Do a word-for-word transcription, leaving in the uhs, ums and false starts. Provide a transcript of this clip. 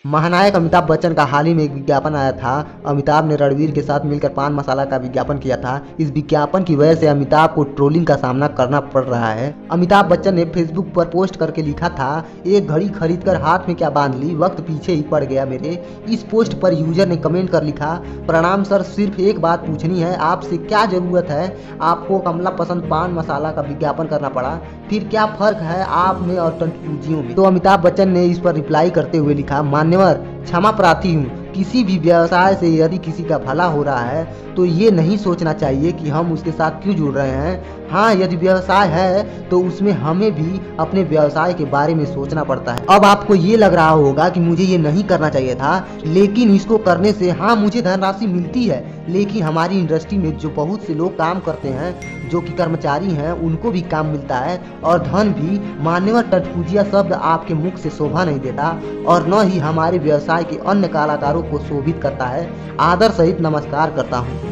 महानायक अमिताभ बच्चन का हाल ही में एक विज्ञापन आया था। अमिताभ ने रणवीर के साथ मिलकर पान मसाला का विज्ञापन किया था। इस विज्ञापन की वजह से अमिताभ को ट्रोलिंग का सामना करना पड़ रहा है। अमिताभ बच्चन ने फेसबुक पर पोस्ट करके लिखा था, एक घड़ी खरीदकर हाथ में क्या बांध ली, वक्त पीछे ही पड़ गया मेरे। इस पोस्ट पर यूजर ने कमेंट कर लिखा, प्रणाम सर, सिर्फ एक बात पूछनी है आपसे, क्या जरूरत है आपको कमला पसंद पान मसाला का विज्ञापन करना पड़ा, फिर क्या फर्क है आप में और टंटूजियों में। तो अमिताभ बच्चन ने इस पर रिप्लाई करते हुए लिखा, मान्यवर क्षमा प्रार्थी हूँ, किसी भी व्यवसाय से यदि किसी का भला हो रहा है तो ये नहीं सोचना चाहिए कि हम उसके साथ क्यों जुड़ रहे हैं। हाँ, यदि व्यवसाय है तो उसमें हमें भी अपने व्यवसाय के बारे में सोचना पड़ता है। अब आपको ये लग रहा होगा कि मुझे ये नहीं करना चाहिए था, लेकिन इसको करने से हाँ मुझे धनराशि मिलती है, लेकिन हमारी इंडस्ट्री में जो बहुत से लोग काम करते हैं, जो कि कर्मचारी हैं, उनको भी काम मिलता है और धन भी। मान्यवर टटपूजिया शब्द आपके मुख से शोभा नहीं देता और न ही हमारे व्यवसाय के अन्य कलाकारों को शोभित करता है। आदर सहित नमस्कार करता हूँ।